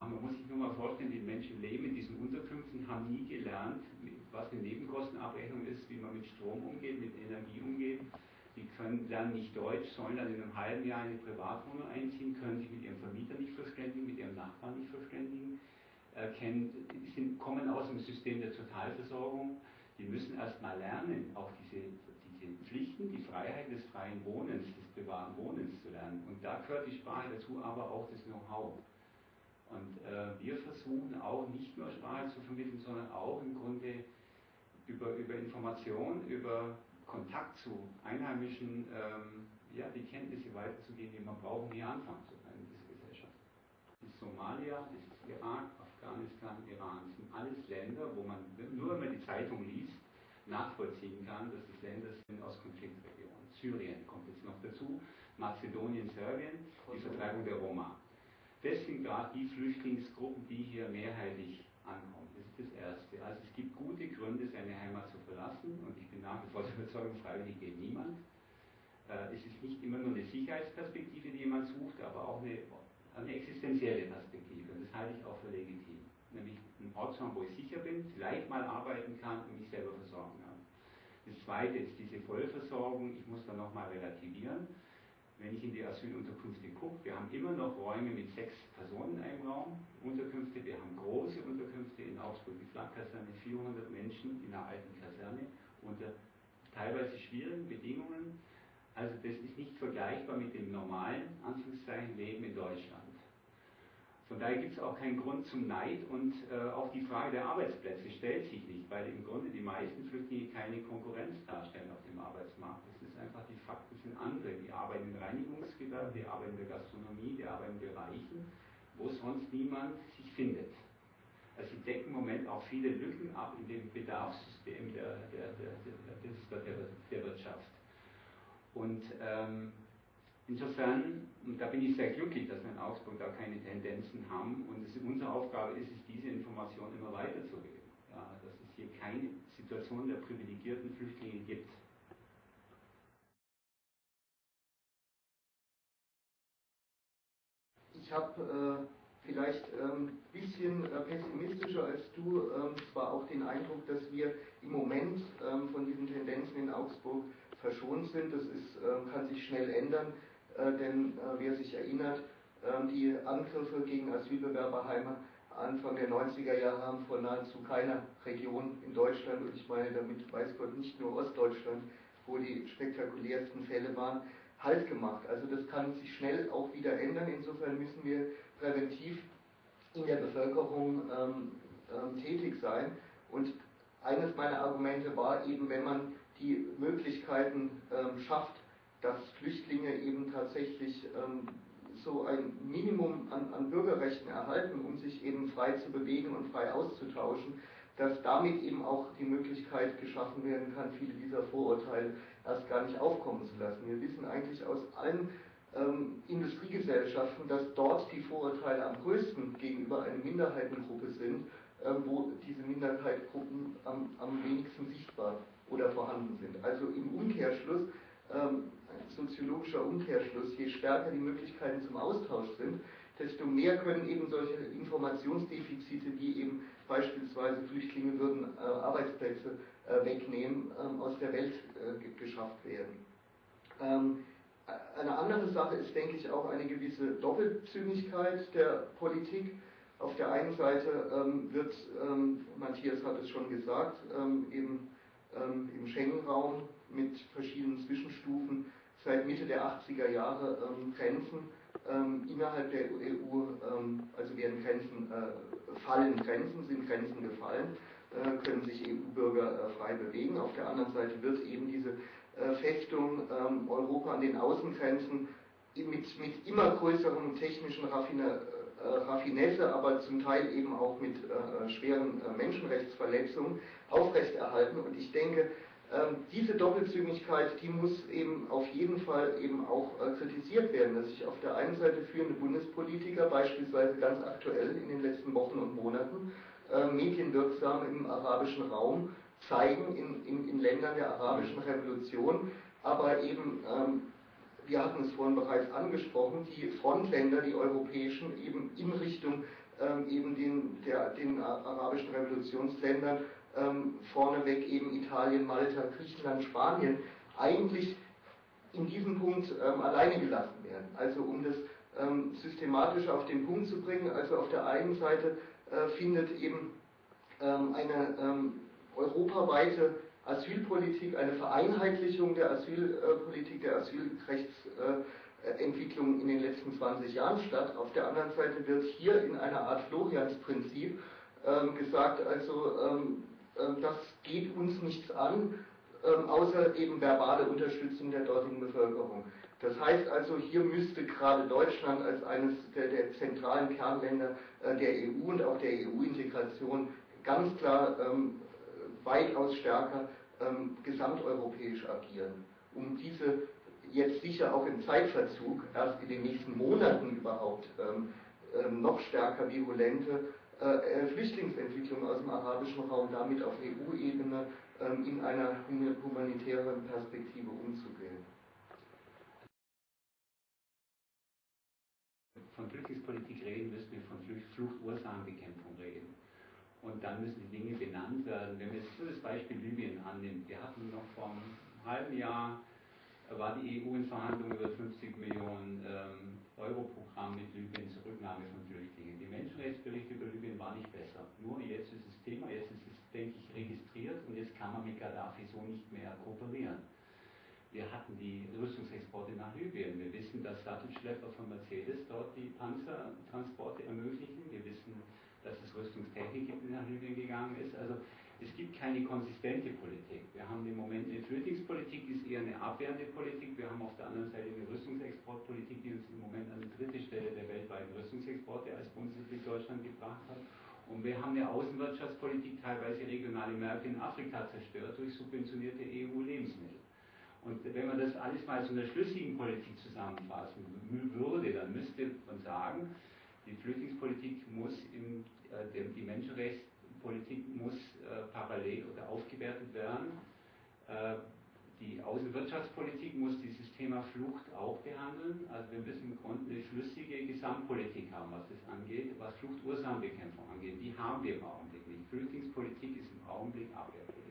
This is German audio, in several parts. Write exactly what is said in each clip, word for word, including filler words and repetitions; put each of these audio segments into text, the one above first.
Man muss sich nur mal vorstellen, die Menschen leben in diesen Unterkünften, haben nie gelernt, was eine Nebenkostenabrechnung ist, wie man mit Strom umgeht, mit Energie umgeht. Die können lernen nicht Deutsch, sollen dann in einem halben Jahr in eine Privatwohnung einziehen, können sich mit ihrem Vermieter nicht verständigen, mit ihrem Nachbarn nicht verständigen, äh, kennen, sind, kommen aus dem System der Totalversorgung. Die müssen erst mal lernen, auch diese, diese Pflichten, die Freiheit des freien Wohnens, des privaten Wohnens zu lernen. Und da gehört die Sprache dazu, aber auch das Know-how. Und äh, wir versuchen auch nicht nur Sprache zu vermitteln, sondern auch im Grunde über, über Information, über Kontakt zu Einheimischen, ähm, ja, die Kenntnisse weiterzugeben, die man braucht, um hier anfangen zu können in dieser Gesellschaft. Das ist Somalia, das ist Irak, Afghanistan, Iran, das sind alles Länder, wo man, nur wenn man die Zeitung liest, nachvollziehen kann, dass das Länder sind aus Konfliktregionen. Syrien kommt jetzt noch dazu, Mazedonien, Serbien, die Vertreibung der Roma. Das sind gerade die Flüchtlingsgruppen, die hier mehrheitlich ankommen. Das ist das Erste. Also es gibt gute Gründe, seine Heimat zu verlassen, und ich bin nach wie vor der Überzeugung, freiwillig geht niemand. Äh, es ist nicht immer nur eine Sicherheitsperspektive, die jemand sucht, aber auch eine, eine existenzielle Perspektive. Und das halte ich auch für legitim. Nämlich einen Ort zu haben, wo ich sicher bin, vielleicht mal arbeiten kann und mich selber versorgen kann. Das Zweite ist diese Vollversorgung. Ich muss da nochmal relativieren. Wenn ich in die Asylunterkünfte gucke, wir haben immer noch Räume mit sechs Personen in einem Raum, Unterkünfte, wir haben große Unterkünfte in Augsburg, die Flak-Kaserne, vierhundert Menschen in einer alten Kaserne unter teilweise schwierigen Bedingungen. Also das ist nicht vergleichbar mit dem normalen, Anführungszeichen, Leben in Deutschland. Von daher gibt es auch keinen Grund zum Neid, und äh, auch die Frage der Arbeitsplätze stellt sich nicht, weil im Grunde die meisten Flüchtlinge keine Konkurrenz darstellen auf dem Arbeitsmarkt. Das ist einfach, die Fakten sind andere. Die arbeiten im Reinigungsgewerbe, die arbeiten in der Gastronomie, die arbeiten in Bereichen, wo sonst niemand sich findet. Also sie decken im Moment auch viele Lücken ab in dem Bedarfssystem der, der, der, der, der, der Wirtschaft. Und ähm, insofern, und da bin ich sehr glücklich, dass wir in Augsburg da keine Tendenzen haben, und es, unsere Aufgabe ist es, diese Information immer weiterzugeben, ja, dass es hier keine Situation der privilegierten Flüchtlinge gibt. Ich habe äh, vielleicht ein ähm, bisschen äh, pessimistischer als du ähm, zwar auch den Eindruck, dass wir im Moment ähm, von diesen Tendenzen in Augsburg verschont sind. Das ist, äh, kann sich schnell ändern. Äh, denn äh, wer sich erinnert, äh, die Angriffe gegen Asylbewerberheime Anfang der neunziger Jahre haben vor nahezu keiner Region in Deutschland, und ich meine damit, weiß Gott, nicht nur Ostdeutschland, wo die spektakulärsten Fälle waren, Halt gemacht. Also das kann sich schnell auch wieder ändern. Insofern müssen wir präventiv in der Bevölkerung ähm, ähm, tätig sein. Und eines meiner Argumente war eben, wenn man die Möglichkeiten ähm, schafft, dass Flüchtlinge eben tatsächlich ähm, so ein Minimum an, an Bürgerrechten erhalten, um sich eben frei zu bewegen und frei auszutauschen, dass damit eben auch die Möglichkeit geschaffen werden kann, viele dieser Vorurteile erst gar nicht aufkommen zu lassen. Wir wissen eigentlich aus allen ähm, Industriegesellschaften, dass dort die Vorurteile am größten gegenüber einer Minderheitengruppe sind, ähm, wo diese Minderheitengruppen am, am wenigsten sichtbar oder vorhanden sind. Also im Umkehrschluss, ähm, ein soziologischer Umkehrschluss, je stärker die Möglichkeiten zum Austausch sind, desto mehr können eben solche Informationsdefizite, wie eben beispielsweise Flüchtlinge würden äh, Arbeitsplätze äh, wegnehmen, ähm, aus der Welt äh, geschafft werden. Ähm, eine andere Sache ist, denke ich, auch eine gewisse Doppelzüngigkeit der Politik. Auf der einen Seite ähm, wird, ähm, Matthias hat es schon gesagt, ähm, eben ähm, im Schengen-Raum mit verschiedenen Zwischenstufen seit Mitte der achtziger Jahre ähm, Grenzen ähm, innerhalb der E U, ähm, also werden Grenzen äh, fallen, Grenzen sind Grenzen gefallen, äh, können sich E U-Bürger äh, frei bewegen. Auf der anderen Seite wird eben diese äh, Festung ähm, Europa an den Außengrenzen mit, mit immer größeren technischen Raffine, äh, Raffinesse, aber zum Teil eben auch mit äh, schweren äh, Menschenrechtsverletzungen aufrechterhalten. Und ich denke, diese Doppelzüngigkeit, die muss eben auf jeden Fall eben auch äh, kritisiert werden, dass sich auf der einen Seite führende Bundespolitiker, beispielsweise ganz aktuell in den letzten Wochen und Monaten, äh, medienwirksam im arabischen Raum zeigen, in, in, in Ländern der arabischen Revolution, aber eben, ähm, wir hatten es vorhin bereits angesprochen, die Frontländer, die europäischen, eben in Richtung ähm, eben den, der, den arabischen Revolutionsländern, ähm, vorneweg eben Italien, Malta, Griechenland, Spanien, eigentlich in diesem Punkt ähm, alleine gelassen werden. Also um das ähm, systematisch auf den Punkt zu bringen, also auf der einen Seite äh, findet eben ähm, eine ähm, europaweite Asylpolitik, eine Vereinheitlichung der Asylpolitik, der Asylrechtsentwicklung in den letzten zwanzig Jahren statt. Auf der anderen Seite wird hier in einer Art Florians-Prinzip ähm, gesagt, also ähm, äh, das geht uns nichts an, ähm, außer eben verbale Unterstützung der dortigen Bevölkerung. Das heißt also, hier müsste gerade Deutschland als eines der, der zentralen Kernländer äh, der E U und auch der E U-Integration ganz klar ähm, weitaus stärker ähm, gesamteuropäisch agieren, um diese jetzt sicher auch im Zeitverzug erst in den nächsten Monaten überhaupt ähm, ähm, noch stärker virulente äh, Flüchtlingsentwicklung aus dem arabischen Raum damit auf E U-Ebene ähm, in einer humanitären Perspektive umzugehen. Von Flüchtlingspolitik reden, müssen wir von Fluchtursachenbekämpfung reden. Und dann müssen die Dinge benannt werden. Wenn man jetzt so das Beispiel Libyen annimmt, wir hatten noch vor einem halben Jahr, war die E U in Verhandlungen über fünfzig Millionen ähm, Euro Programm mit Libyen zur Rücknahme von Flüchtlingen. Die Menschenrechtsberichte über Libyen waren nicht besser. Nur jetzt ist das Thema, jetzt ist es, denke ich, registriert und jetzt kann man mit Gaddafi so nicht mehr kooperieren. Wir hatten die Rüstungsexporte nach Libyen. Wir wissen, dass Sattelschlepper von Mercedes dort die Panzertransporte ermöglichen. Wir wissen, dass es Rüstungstechnik gibt, die nach Libyen gegangen ist. Also es gibt keine konsistente Politik. Wir haben im Moment eine Flüchtlingspolitik, die ist eher eine abwehrende Politik. Wir haben auf der anderen Seite eine Rüstungsexportpolitik, die uns im Moment an die dritte Stelle der weltweiten Rüstungsexporte als Bundesrepublik Deutschland gebracht hat. Und wir haben eine Außenwirtschaftspolitik, teilweise regionale Märkte in Afrika zerstört durch subventionierte E U-Lebensmittel. Und wenn man das alles mal zu einer schlüssigen Politik zusammenfassen würde, dann müsste man sagen, die Flüchtlingspolitik muss, in, äh, die Menschenrechtspolitik muss äh, parallel oder aufgewertet werden. Äh, die Außenwirtschaftspolitik muss dieses Thema Flucht auch behandeln. Also wir müssen im Grunde eine schlüssige Gesamtpolitik haben, was das angeht, was Fluchtursachenbekämpfung angeht. Die haben wir im Augenblick nicht. Flüchtlingspolitik ist im Augenblick Abwehrpolitik.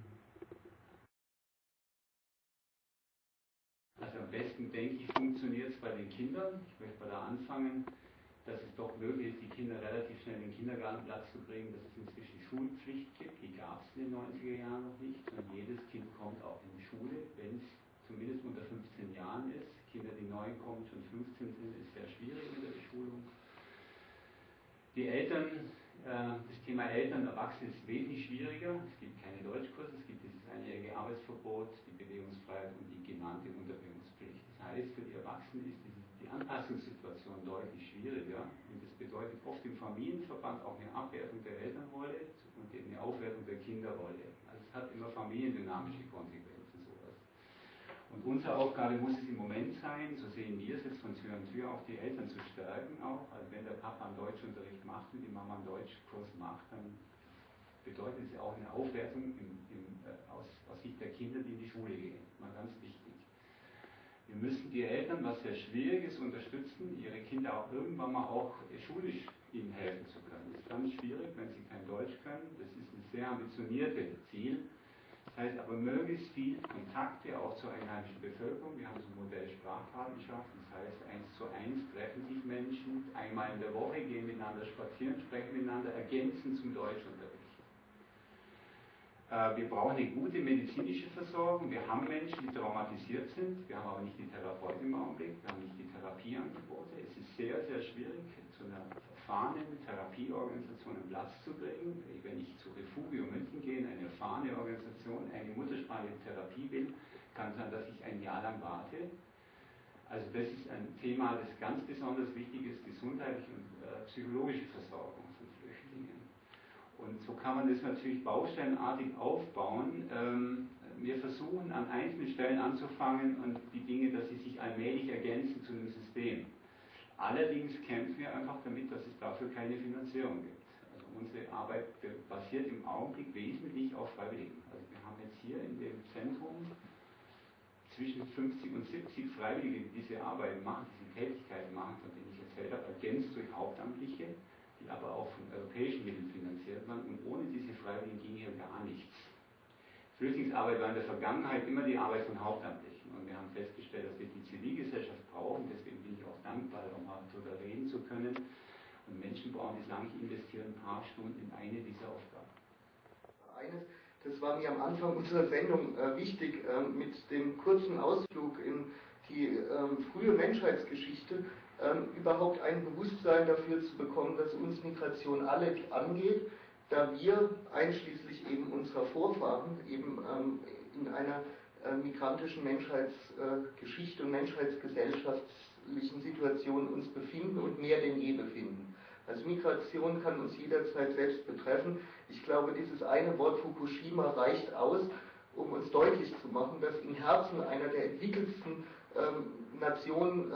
Also am besten, denke ich, funktioniert es bei den Kindern. Ich möchte mal da anfangen, dass es doch möglich ist, die Kinder relativ schnell in den Kindergartenplatz zu bringen, dass es inzwischen Schulpflicht gibt. Die gab es in den neunziger Jahren noch nicht. Und jedes Kind kommt auch in die Schule, wenn es zumindest unter fünfzehn Jahren ist. Kinder, die neu kommen, schon fünfzehn sind, ist sehr schwierig mit der Beschulung. Die Eltern, äh, das Thema Eltern, Erwachsene ist wesentlich schwieriger. Es gibt keine Deutschkurse, es gibt dieses einjährige Arbeitsverbot, die Bewegungsfreiheit und die genannte Unterbringungspflicht. Das heißt, für die Erwachsenen ist diese, die Anpassungssituation deutlich schwieriger. Und das bedeutet oft im Familienverband auch eine Abwertung der Elternrolle und eine Aufwertung der Kinderrolle. Also es hat immer familiendynamische Konsequenzen, sowas. Und unsere Aufgabe muss es im Moment sein, so sehen wir es jetzt von Tür an Tür, auch die Eltern zu stärken auch. Also wenn der Papa einen Deutschunterricht macht und die Mama einen Deutschkurs macht, dann bedeutet es auch eine Aufwertung im, im, äh, aus, aus Sicht der Kinder, die in die Schule gehen. Mal ganz wichtig. Wir müssen die Eltern, was sehr schwierig ist, unterstützen, ihre Kinder auch irgendwann mal auch schulisch ihnen helfen zu können. Das ist ganz schwierig, wenn sie kein Deutsch können. Das ist ein sehr ambitioniertes Ziel. Das heißt aber möglichst viel Kontakte auch zur einheimischen Bevölkerung. Wir haben so ein Modell Sprachpatenschaft, das heißt eins zu eins treffen sich Menschen, einmal in der Woche gehen miteinander spazieren, sprechen miteinander, ergänzen zum Deutschunterricht. Wir brauchen eine gute medizinische Versorgung. Wir haben Menschen, die traumatisiert sind. Wir haben aber nicht die Therapeuten im Augenblick. Wir haben nicht die Therapieangebote. Es ist sehr, sehr schwierig, zu einer erfahrenen Therapieorganisation einen Platz zu kriegen. Wenn ich zu Refugio München gehe, eine erfahrene Organisation, eine muttersprachliche Therapie will, kann es sein, dass ich ein Jahr lang warte. Also das ist ein Thema, das ganz besonders wichtig ist, gesundheitliche und äh, psychologische Versorgung von Flüchtlingen. Und so kann man das natürlich baustellenartig aufbauen. Ähm, wir versuchen an einzelnen Stellen anzufangen und die Dinge, dass sie sich allmählich ergänzen zu einem System. Allerdings kämpfen wir einfach damit, dass es dafür keine Finanzierung gibt. Also unsere Arbeit basiert im Augenblick wesentlich auf Freiwilligen. Also wir haben jetzt hier in dem Zentrum zwischen fünfzig und siebzig Freiwillige, die diese Arbeit machen, diese Tätigkeiten machen, von denen ich erzählt habe, ergänzt durch Hauptamtliche. die aber auch von europäischen Mitteln finanziert werden, und ohne diese Freiwilligen ging hier gar nichts. Flüchtlingsarbeit war in der Vergangenheit immer die Arbeit von Hauptamtlichen, und wir haben festgestellt, dass wir die Zivilgesellschaft brauchen, deswegen bin ich auch dankbar, um mal darüber reden zu können. Und Menschen brauchen bislang, ich investiere ein paar Stunden in eine dieser Aufgaben. Eines, das war mir am Anfang unserer Sendung äh, wichtig, äh, mit dem kurzen Ausflug in die äh, frühe Menschheitsgeschichte, äh, überhaupt ein Bewusstsein dafür zu bekommen, dass uns Migration alle angeht, da wir einschließlich eben unserer Vorfahren eben ähm, in einer äh, migrantischen Menschheitsgeschichte äh, und menschheitsgesellschaftlichen Situation uns befinden und mehr denn je befinden. Also Migration kann uns jederzeit selbst betreffen. Ich glaube, dieses eine Wort Fukushima reicht aus, um uns deutlich zu machen, dass im Herzen einer der entwickelsten ähm, Nationen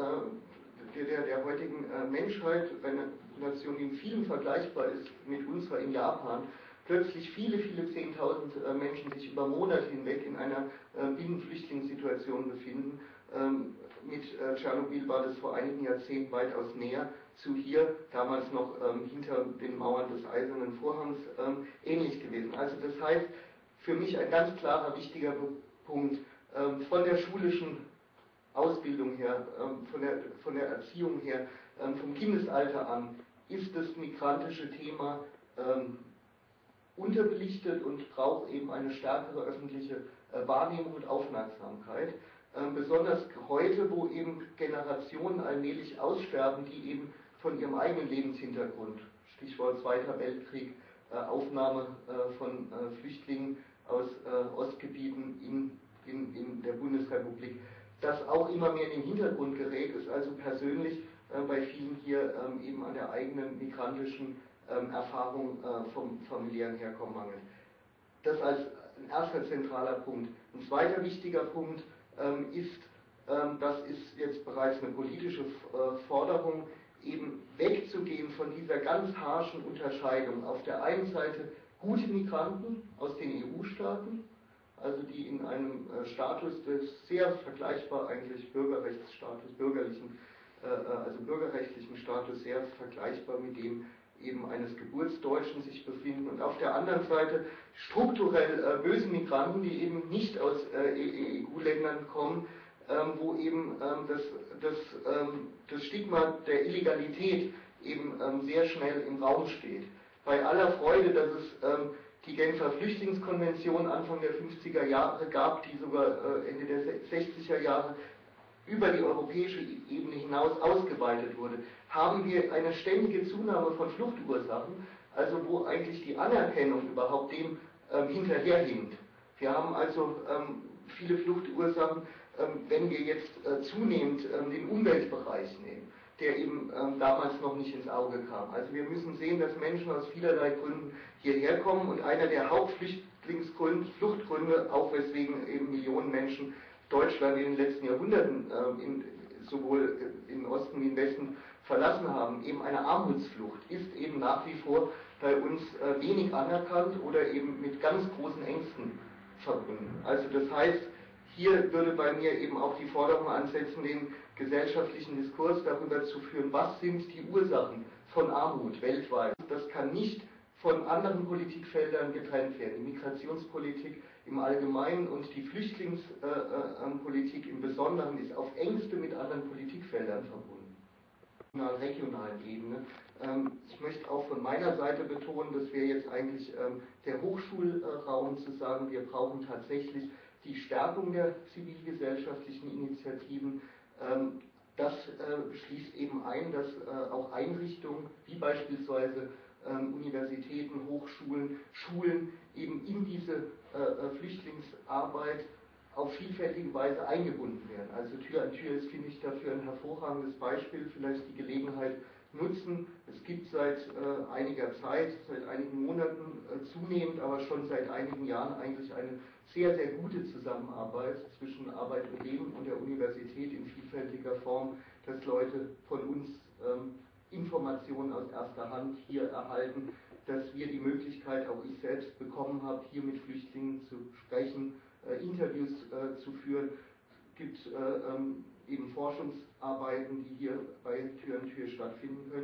äh, der, der heutigen äh, Menschheit, eine Nation, die in vielem vergleichbar ist mit unserer in Japan, plötzlich viele, viele Zehntausend äh, Menschen sich über Monate hinweg in einer äh, Binnenflüchtlingssituation befinden. Ähm, mit äh, Tschernobyl war das vor einigen Jahrzehnten weitaus näher zu hier, damals noch ähm, hinter den Mauern des Eisernen Vorhangs, ähm, ähnlich gewesen. Also das heißt, für mich ein ganz klarer, wichtiger Punkt, ähm, von der schulischen Ausbildung her, ähm, von, der, von der Erziehung her, ähm, vom Kindesalter an, ist das migrantische Thema ähm, unterbelichtet und braucht eben eine stärkere öffentliche äh, Wahrnehmung und Aufmerksamkeit. Ähm, besonders heute, wo eben Generationen allmählich aussterben, die eben von ihrem eigenen Lebenshintergrund, Stichwort Zweiter Weltkrieg, äh, Aufnahme äh, von äh, Flüchtlingen aus äh, Ostgebieten in, in, in der Bundesrepublik, das auch immer mehr in den Hintergrund gerät, ist also persönlich äh, bei vielen hier ähm, eben an der eigenen migrantischen ähm, Erfahrung äh, vom familiären Herkommen mangelt. Das als ein erster zentraler Punkt. Ein zweiter wichtiger Punkt ähm, ist, ähm, das ist jetzt bereits eine politische äh, Forderung, eben wegzugehen von dieser ganz harschen Unterscheidung. Auf der einen Seite gute Migranten aus den E U-Staaten, also die in einem äh, Status des sehr vergleichbar eigentlich Bürgerrechtsstatus, bürgerlichen, äh, also bürgerrechtlichen Status sehr vergleichbar mit dem eben eines Geburtsdeutschen sich befinden, und auf der anderen Seite strukturell äh, böse Migranten, die eben nicht aus äh, E U-Ländern kommen, ähm, wo eben ähm, das, das, ähm, das Stigma der Illegalität eben ähm, sehr schnell im Raum steht. Bei aller Freude, dass es ähm, die Genfer Flüchtlingskonvention Anfang der fünfziger Jahre gab, die sogar äh, Ende der sechziger Jahre über die europäische Ebene hinaus ausgeweitet wurde, haben wir eine ständige Zunahme von Fluchtursachen, also wo eigentlich die Anerkennung überhaupt dem ähm, hinterherhinkt. Wir haben also ähm, viele Fluchtursachen, ähm, wenn wir jetzt äh, zunehmend ähm, den Umweltbereich nehmen, der eben ähm, damals noch nicht ins Auge kam. Also wir müssen sehen, dass Menschen aus vielerlei Gründen hierher kommen, und einer der Hauptfluchtgründe, Fluchtgründe, auch weswegen eben Millionen Menschen Deutschland in den letzten Jahrhunderten äh, in, sowohl im Osten wie im Westen verlassen haben, eben eine Armutsflucht, ist eben nach wie vor bei uns äh, wenig anerkannt oder eben mit ganz großen Ängsten verbunden. Also das heißt, hier würde bei mir eben auch die Forderung ansetzen, den gesellschaftlichen Diskurs darüber zu führen, was sind die Ursachen von Armut weltweit. Das kann nicht von anderen Politikfeldern getrennt werden. Die Migrationspolitik im Allgemeinen und die Flüchtlingspolitik äh, im Besonderen ist auf engste mit anderen Politikfeldern verbunden. Auf einer regionalen Ebene. Ähm, ich möchte auch von meiner Seite betonen, dass wir jetzt eigentlich ähm, der Hochschulraum zu sagen, wir brauchen tatsächlich die Stärkung der zivilgesellschaftlichen Initiativen. Ähm, das äh, schließt eben ein, dass äh, auch Einrichtungen wie beispielsweise ähm, Universitäten, Hochschulen, Schulen eben in diese äh, Flüchtlingsarbeit auf vielfältige Weise eingebunden werden. Also Tür an Tür ist, finde ich, dafür ein hervorragendes Beispiel, vielleicht die Gelegenheit nutzen. Es gibt seit äh, einiger Zeit, seit einigen Monaten äh, zunehmend, aber schon seit einigen Jahren eigentlich eine sehr, sehr gute Zusammenarbeit zwischen Arbeit und Leben und der Universität in vielfältiger Form, dass Leute von uns ähm, Informationen aus erster Hand hier erhalten, dass wir die Möglichkeit, auch ich selbst bekommen habe, hier mit Flüchtlingen zu sprechen, äh, Interviews äh, zu führen. Es gibt äh, ähm, eben Forschungsarbeiten, die hier bei Tür an Tür stattfinden können.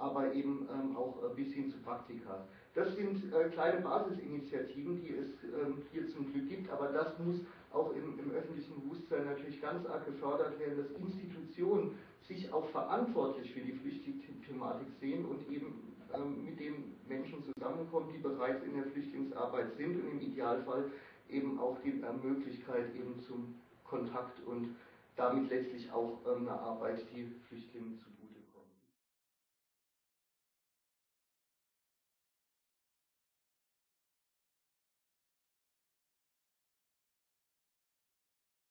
aber eben ähm, auch äh, bis hin zu Praktika. Das sind äh, kleine Basisinitiativen, die es ähm, hier zum Glück gibt, aber das muss auch im, im öffentlichen Bewusstsein natürlich ganz arg gefördert werden, dass Institutionen sich auch verantwortlich für die Flüchtlingsthematik sehen und eben ähm, mit den Menschen zusammenkommen, die bereits in der Flüchtlingsarbeit sind und im Idealfall eben auch die äh, Möglichkeit eben zum Kontakt und damit letztlich auch ähm, eine Arbeit, die Flüchtlingen zugute